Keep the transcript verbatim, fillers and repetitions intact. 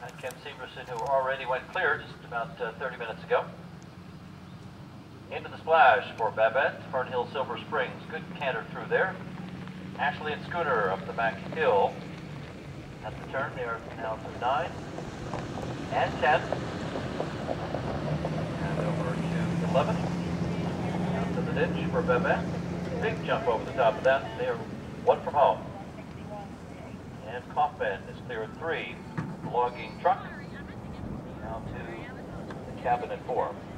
and Kim Severson, who already went clear just about uh, thirty minutes ago. Into the splash for Babette, Fernhill Silver Springs. Good canter through there. Ashley and Schooner up the back hill. At the turn, they are now to nine and ten. And over to eleven. Down to the ditch for Babette. Big jump over the top of that. They are one from home. And Kaufman is clear at three. The logging truck now to the cabin at four.